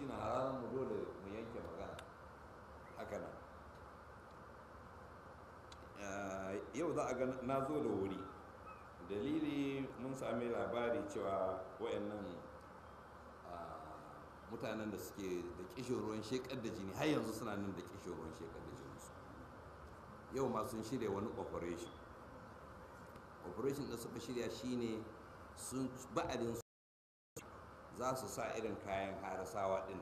na hararar mu dole mu yanke magana haka nan. Yau za a ga na zo da wuri, dalili mun sami labari cewa wayannan mutanen da suke da kishin ruwan shekar da jini har yanzu suna nan da kishin ruwan shekar da jini su. Yau ma sun shirya wani operation da suka shirya shine sun ba'adin za su sa irin kayan harasawa din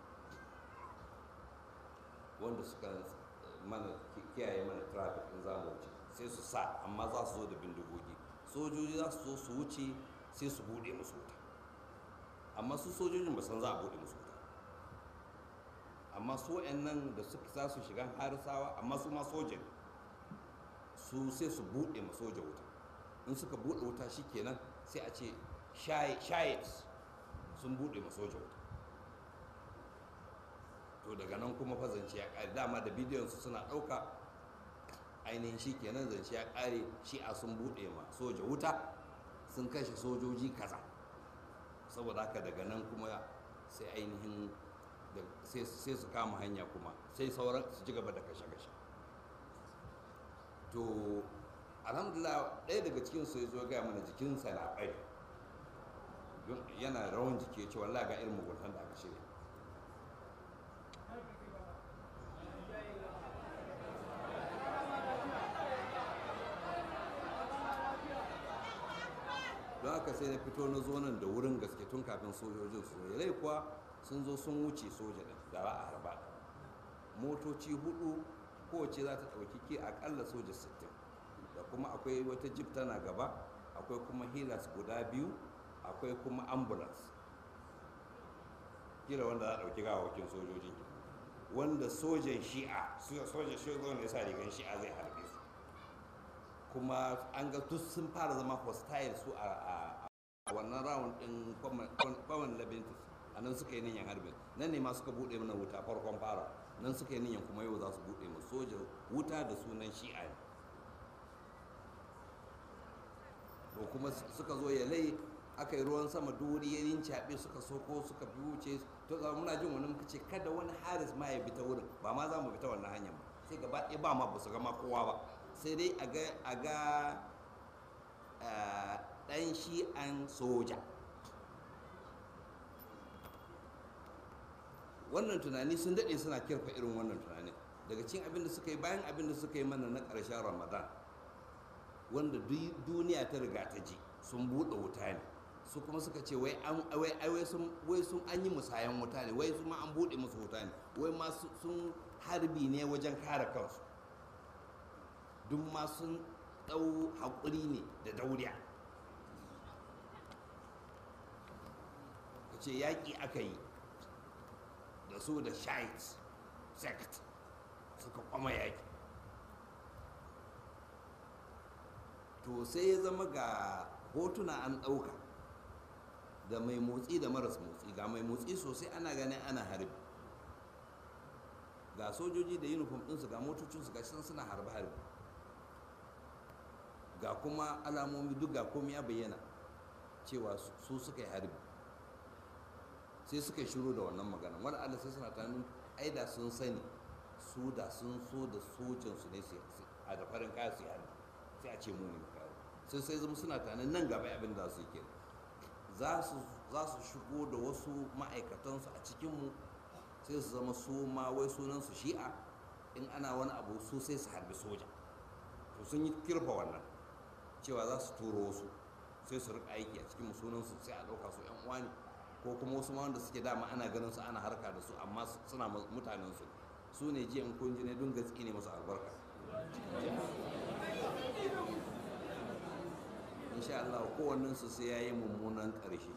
wanda suka mana kiyaye mana traffic in za mu wuce, sai su sa, amma za su zo da bindigogi. Sojoji za su zo su wuce sai su bude musu wuta, amma su sojojin ba san za a bude musu wuta. Amma su wayannan da suka za su shiga harisawa, amma su ma sojin su sai su bude ma soja wuta. In suka bude wuta shikenan sai a ce shayes sun bude ma soja wuta. To daga nan kuma fa zance ya kare, dama da bidiyon su suna dauka ainihin shikenan zance ya kare, shi'a sun bude ma soja wuta, sun kashe sojoji kaza. Saboda haka daga nan kuma sai ainihin sai su kama hanya kuma sai sauran su ci gaba da kashe-kashe. To alhamdulillah ɗaya daga cikin su ya zo gaya mana jikinsa na ɓari, yana rawan jiki ya ce wallahi ga irin muguntan da aka shirya. Don haka sai na fito na zo nan da wurin gaske tun kafin sojojin su zo. Rai kuwa sun zo sun wuce soja din da ba a harba. Motoci 4 kowace za ta ɗauki ke akalla soja 60, da kuma akwai wata jeep tana gaba, akwai kuma healers guda 2, akwai kuma ambulance kila wanda za a ɗauki gawawakin sojojin, wanda sojan shi'a ne sa rigan shi'a zai harbe su. Kuma an ga duk sun fara zama hostile su a wannan round din common labintus, a nan suka yi niyan harbin. Nan ne ma suka buɗe mana wuta farkon fara, nan suka yi niyan kuma yau za su buɗe mu soja wuta da sunan shi'a ne. to kuma suka zo ya lai aka yi ruwan sama duri ya rincaɓe suka soko suka fi wuce. To muna jin wani muka ce kada wani haris ma ya bi ta wurin, ba ma za mu bi ta wannan hanyar ba, sai gaba ɗaya ba ma ba su gama kowa ba, sai dai a ga ɗan shi'an soja. Wannan tunani sun daɗe suna kirfa irin wannan tunanin. Daga cikin abin da suka yi, bayan abin da suka yi mana na ƙarshen Ramadan, wanda duniya ta riga ta ji, sun buɗe wuta ne. Su kuma suka ce wai sun an yi musayan wuta ne, wai su ma an buɗe musu wuta ne, wai ma sun harbi ne wajen kare kansu, duk ma sun ɗau haƙuri ne da dauriya. Ka ce yaƙi aka yi da su da Shiite sect suka kwama yaƙi. To sai ya zama ga hotuna an ɗauka da mai motsi da maras motsi. Ga mai motsi sosai ana ganin ana harbi, ga sojoji da uniform ɗinsu, ga motocinsu ga suna harbe-harbe, ga kuma alamomi duk ga komai ya bayyana cewa su suka yi harbi. Sai suka shiru da wannan magana. Wani Allah sai suna tunanin ai da sun sani, su da sun so da sojansu ne a da farin kaya su yi harbi, sai a ce mu ne kawo. Sai zama suna tunanin nan gaba abin da su yi kenan, za su shigo da wasu ma'aikatansu a cikinmu, sai su zama su ma wai sunansu shi'a, in ana wani abu su sai su harbi soja. To sun yi kirfa wannan cewa za su turo wasu sai su rika aiki a cikin sunansu, sai a ɗauka su 'yan uwa ne, ko kuma wasu ma wanda suke dama ana ganin su ana harka da su amma suna mutanen su ne jiya in kun ji ne don gatsi ne masu albarka. Insha Allah kowannen su sai yayi mummunan ƙarshe.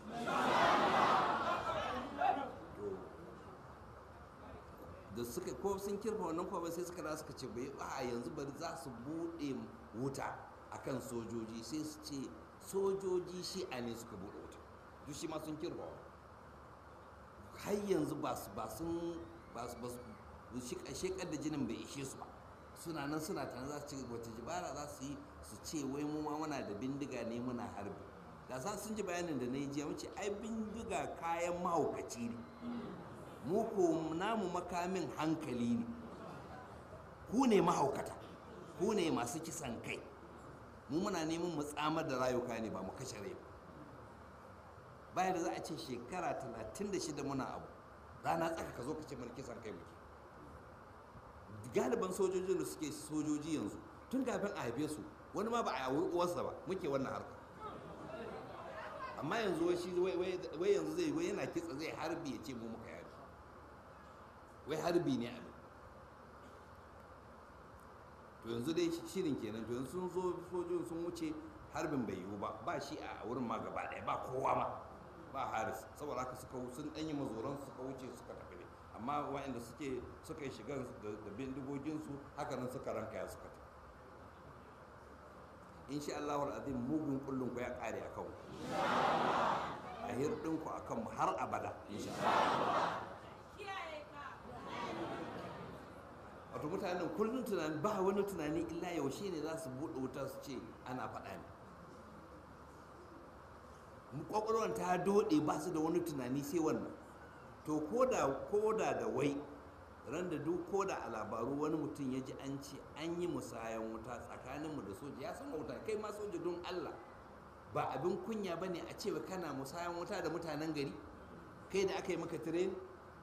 Da suka ko sun kirfa wannan kwa sai suka da suka ce bai a yanzu bari za su buɗe wuta akan sojoji, sai su ce sojoji shi'a ne suka buɗe wuta. Duk shi ma sun kirfa har yanzu ba sun shekar da jinin bai ishe su ba, suna nan suna tana za su ci wata jibara za su yi su ce wai mu ma muna da bindiga ne muna harbi. Da za sun ji bayanin da na yi jiya, mace ai bindiga kayan mahaukaci ne, mu ko namu makamin hankali ne, ku ne mahaukata, ku ne masu kisan kai, mu muna neman mu tsamar da rayuka ne ba mu kashe rai ba. Bayan da za a ce shekara 36 muna abu, rana tsaka ka zo ka ce mana kisan kai muke. Galiban sojojin da suke sojoji yanzu tun kafin a haife su wani ma ba a yawo uwarsa ba muke wannan harka. Amma yanzu wai yanzu zai wai yana kitsa zai harbi ya ce mu muka yabi, wai harbi ne abin. To yanzu dai shirin kenan, to yanzu sun zo sojojin sun wuce, harbin bai yiwu ba shi a wurin ma gaba ɗaya, ba kowa ma, ba haris, saboda haka sun ɗanyi mazoran suka wuce suka tafi ne. Amma waɗanda suka yi shigan da bindigoginsu haka nan suka ranka ya suka tafi. Insha Allahul azim mugun kullun ku ya ƙare a kanku, a hirɗinku a kanmu har abada insha Allah. Wato mutanen kullum tunani, ba wani tunani illa yaushe ne za su buɗe wuta su ce ana faɗa ne. Kwakwalwar ta doɗe, ba su da wani tunani sai wannan. To koda da wai ran da duk koda a labaru wani mutum ya ji an ce an yi musayan wuta tsakaninmu da soja, ya san wuta kai ma soja don Allah ba abin kunya bane a cewa kana musayan wuta da mutanen gari, kai da aka yi maka training,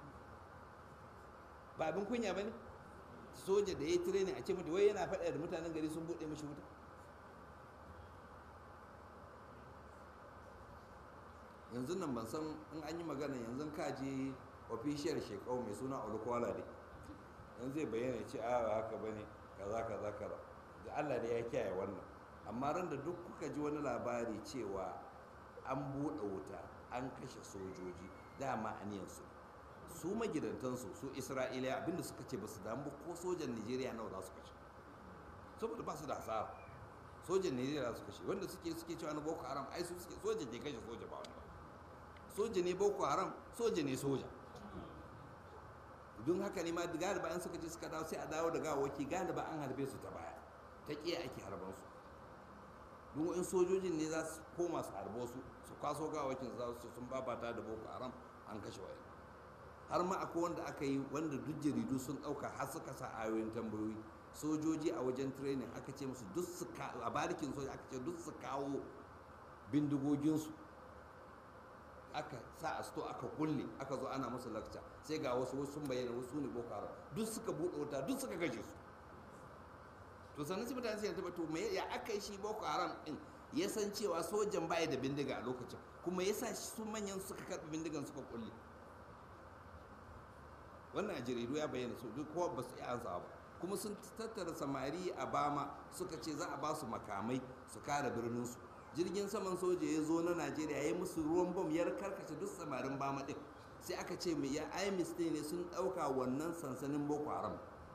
ba abin kunya bane soja da ya yi training a ce mutu wai yana faɗa da mutanen gari sun buɗe mashi wuta. Yanzu nan ban san in an yi magana yanzu ka je official shekau mai suna Olukwala dai yanzu zai bayyana ce a haka bane kaza kaza kaza, da Allah dai ya kiyaye wannan. Amma ran da duk kuka ji wani labari cewa an buɗe wuta an kashe sojoji, dama aniyansu su magidantansu su Isra'ila abinda suka ce ba su damu ko sojan Nigeria nawa za su kashe, saboda ba su da hasara. Sojan Nigeria su kashe wanda suke cewa na Boko Haram, ai su suke soja ke kashe soja ba wani ba. Soja ne Boko Haram, soja ne soja. Don haka ne ma galiba an suka je suka dawo sai a dawo da gawaki, galiba an harbe su ta baya, ta ƙiya ake harban su. Don in sojojin ne za su koma su harbo su kwaso gawakin za su sun babata da Boko Haram an kashe waye. Har ma akwai wanda aka yi wanda duk jaridu sun ɗauka har suka sa ayoyin tambayoyi, sojoji a wajen training aka ce musu duk su a barikin soja aka ce duk su kawo bindigoginsu, aka sa a sto aka kulle, aka zo ana musu lakca, sai ga wasu sun bayyana wasu ne Boko Haram, duk suka buɗe wuta duk suka kashe su. To sannan sai mutane sai ta to me ya aka yi shi Boko Haram din ya san cewa sojan baya da bindiga a lokacin, kuma yasa su manyan suka karɓi bindigan suka kulle. Wannan a jaridu ya bayyana su duk kowa ba su iya ansa ba, kuma sun tattara samari a Bama suka ce za a ba su makamai su kare birninsu. Jirgin saman soja ya zo na Najeriya ya yi musu ruwan bom ya karkace duk samarin Bama din, sai aka ce mai ya IMIS ne sun ɗauka wannan sansanin Boko Haram.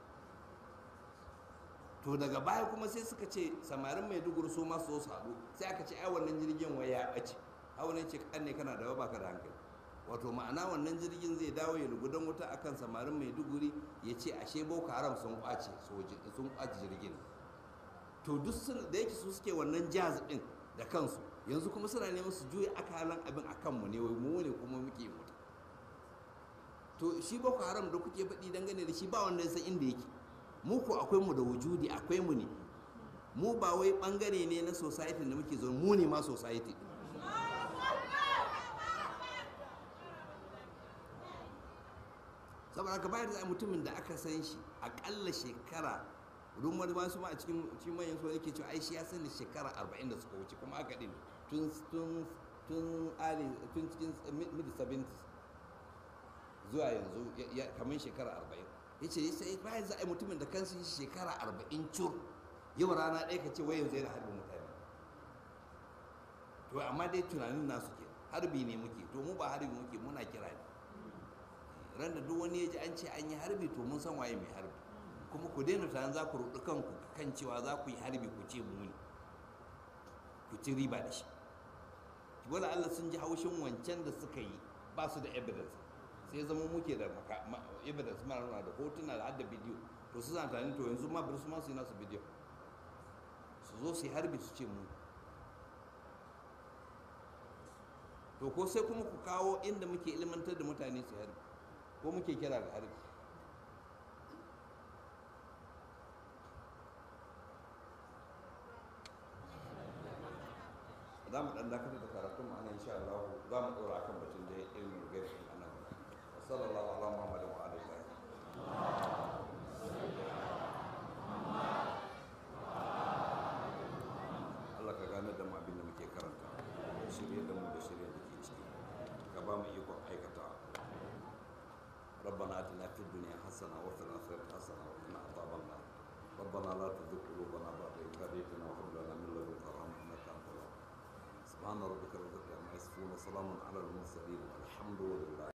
To daga baya kuma sai suka ce samarin Maiduguri su ma su haɗu, sai aka ce ai wannan jirgin wai ya ɓace, a wannan ce kan ne kana da baka da hankali. Wato ma'ana wannan jirgin zai dawo ya lugudan wuta akan samarin Maiduguri ya ce ashe Boko Haram sun kwace jirgin. To duk da yake su suke wannan jazz din da kansu, yanzu kuma suna neman su juya akalan abin a kanmu ne, wai mu ne kuma muke mutu. To shi Boko Haram da kuke faɗi dangane da shi ba wanda ya san inda yake, mu ko akwai mu da wujudi, akwai mu ne, mu ba wai bangare ne na society da muke zo, mu ne ma society. Saboda haka bayar da mutumin da aka san shi akalla shekara, rumar masu ma a cikin manyan so yake cewa ai shi ya sani shekara 40 da suka wuce, kuma aka din tun cikin mid 70s zuwa yanzu kamar shekara 40. yace sai bayan za a yi mutumin da kansa shi shekara 40 cur, yau rana ɗaya ka ce wai yanzu yana harbin mutane. To amma dai tunanin nasu ke harbi ne muke, to mu ba harbi muke, muna kira ne. Ran da duk wani ya ji an ce an yi harbi to mun san waye mai harbi, kuma ku daina tunanin za ku ruɗu kanku kan cewa za ku yi harbi ku ce mu ne, ku ci riba da shi. Wala Allah sun ji haushin wancan da suka yi ba su da evidence, sai zama muke da evidence mara nuna da hotuna da hadda bidiyo, to su zan tunanin to yanzu ma bari su ma su yi nasu bidiyo su zo su yi harbi su ce mu. To ko sai kuma ku kawo inda muke ilmantar da mutane su harbi, ko muke kira ga harbi. za mu ɗan dakatar da karatun mu ana insha Allah za mu ɗora kan batun da ilmin gaibi a nan. Sallallahu ala Muhammadin wa alihi wa Allah ka gane da mu abin da muke karanta, shirye da mu da shirye da ke ciki, ka ba mu ikon aikata. ربنا آتنا في الدنيا حسنة وفي الآخرة حسنة وقنا عذاب النار. ربنا لا تزغ قلوبنا بعد إذ هديتنا وهب لنا من لدنك رحمة إنك أنت الوهاب. سبحان ربك رب العزة عما يصفون وسلام على المرسلين والحمد لله.